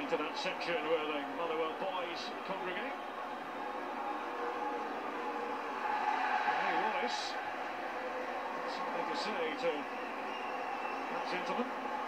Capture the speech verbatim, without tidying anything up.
into that section where the Motherwell boys congregate. Hey, Wallace, something to say to that gentleman.